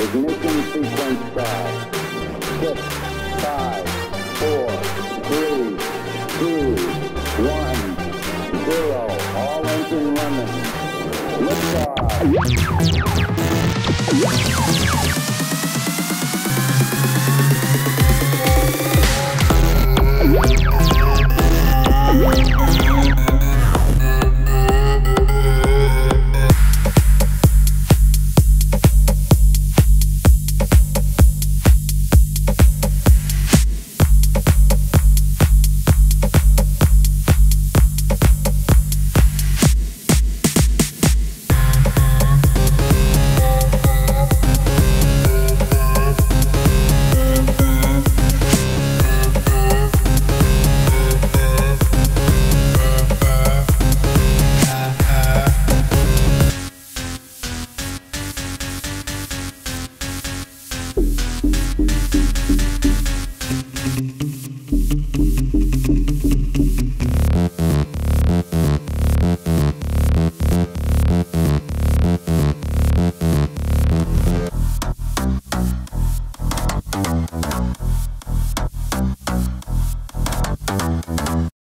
Ignition sequence start. 6, 5, 4, 3, 2, 1, 0. All engine running. Liftoff.